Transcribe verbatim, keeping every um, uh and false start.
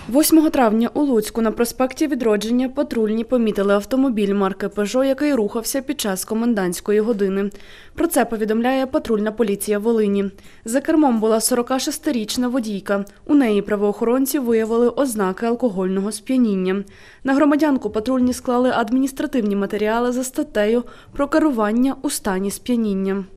восьмого травня у Луцьку на проспекті Відродження патрульні помітили автомобіль марки «Пежо», який рухався під час комендантської години. Про це повідомляє патрульна поліція Волині. За кермом була сорокашестирічна водійка. У неї правоохоронці виявили ознаки алкогольного сп'яніння. На громадянку патрульні склали адміністративні матеріали за статтею «Про керування у стані сп'яніння».